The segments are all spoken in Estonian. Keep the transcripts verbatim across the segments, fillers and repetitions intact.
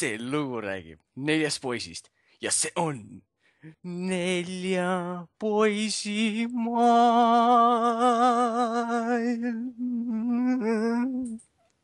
see lugu räägib neljast poisist ja see on nelja poisi maailm.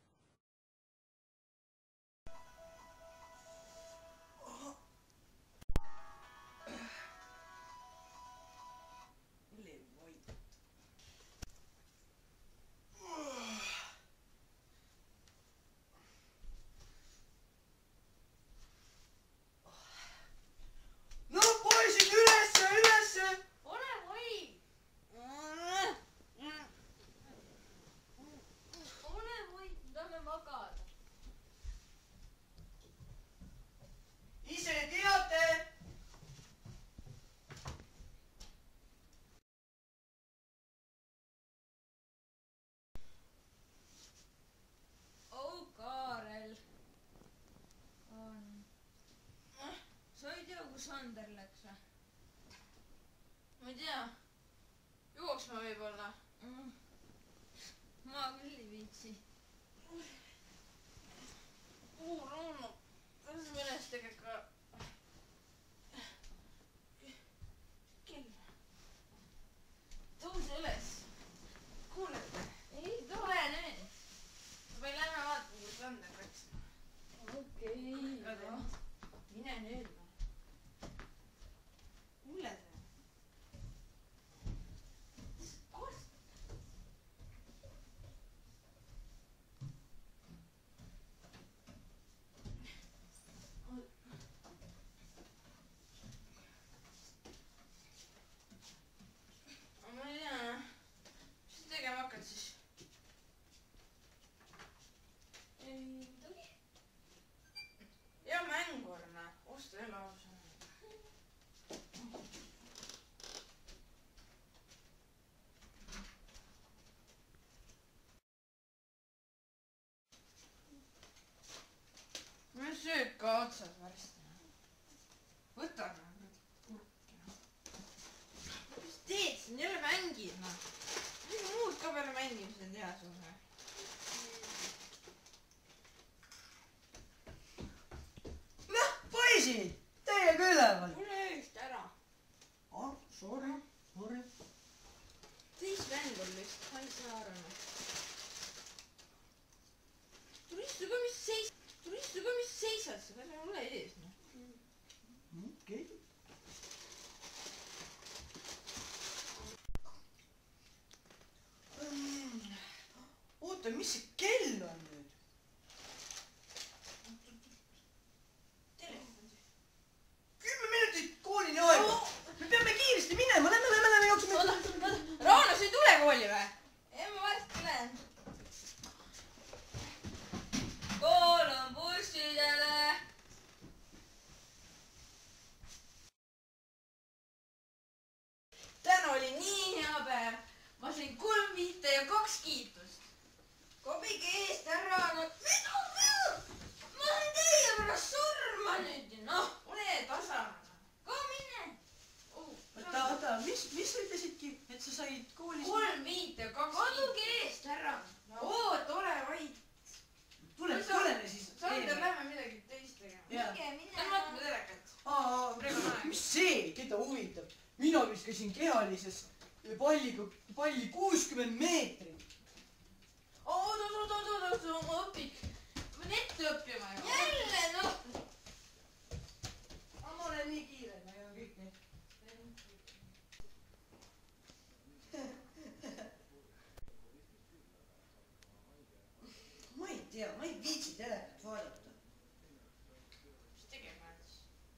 Sander läks või? Ma ei tea. Jooksma võib-olla. Ma küll ei viitsi. Uu, Rauno. Kas mõnes tegega? Kell. Tõuse üles. Kuule. Ei tule nüüd. Või lähme vaatame, kus Sander läks. Okei. Mine nüüd. Ma sööd ka otsad varsti. Võtame nüüd kurki. Mis teed siin? Jälle mängid, noh. Mis muud ka peale mängimise teha sulle? Noh, poisid! Teie ka üleval! Mule ööst ära. Ah, sorry, sorry. Teis vend on vist, ma ei saa aru. Tule istu ka, mis seis... Tule istu ka, mis seisad sa, kas mulle ees, noh. Okei. Oota, mis see kell on nüüd? Kümme minutit koolini aega. Me peame kiiresti minema, lähme, lähme, lähme, jooksime. Oota, oota. Rauno, sa ei tule kooli või? Ei, ma varsti lähen. Kool on bussidele. Täna oli nii hea päev. Ma sain kolm viite ja kaks kiitust. Kobige eest ära. Mida peab? Ma sain teie pärast surma nüüd. Noh, ole tasa. Ka mine. Oota, oota, mis, mis sa ütlesidki, et sa said koolis... Kolm viite ja kaks kiitust. Kaduge eest ära. Oot, ole vait. Tule, tuleme siis. Sander, lähme midagi teist tegema. Minge, mine. Lähme vaatame telekat. Mis see, keda huvitab? Mina viskasin kehalises palliga, palli kuuskümmend meetrit. Oot, oot, oot, oot, oot, ma õpin. Ma pean ette õppima ju. Jälle, noh. Ma olen nii kiire, ma ei ole kõik nii. Ma ei tea, ma ei viitsi telekat vaadata. Mis tegema siis?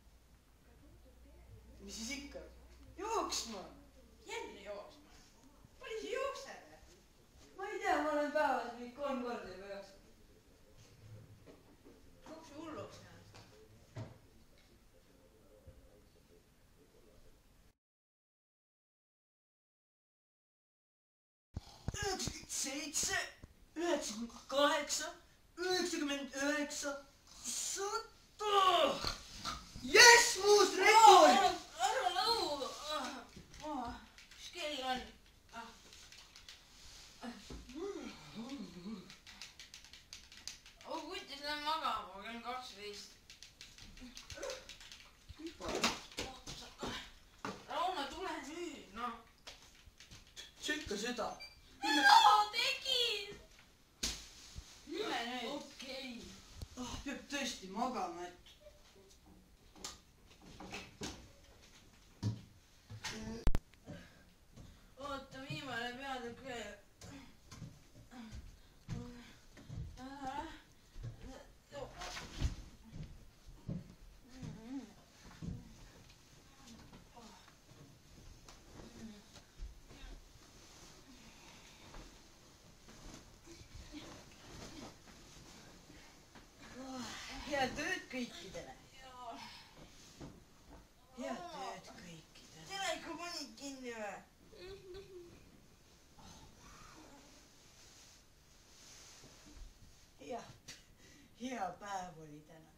Mis siis ikka? Jooksma! Jälle jooksma. Palju sa jooksed? Ma ei tea, ma olen päevas nüüd kolm korda juba jooksnud. Jookse hulluks jäänud. üheksakümmend seitse, üheksakümmend kaheksa, üheksakümmend üheksa, sada! Jess, muust rekord! Ära nõu! Mis kell on? Oh, kutis, lähen magama, kell on kaksteist. teda. no tegin. Mine nüüd. Okei. Oh, peab tõesti magama, et... Oota, viimane peatükk veel. Head tööd kõikidele. Head tööd kõikidele. Teleka panid kinni või? Hea, hea päev oli täna.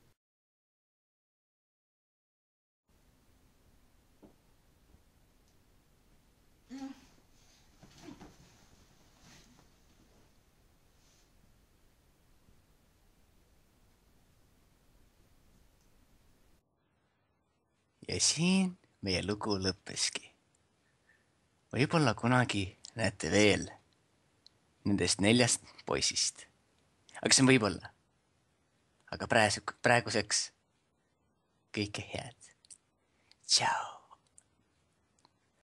Ja siin meie lugu lõppeski. Võib-olla kunagi näete veel nendest neljast poisist. Aga see on võib-olla. Aga praegu, praeguseks kõike head. Tšau.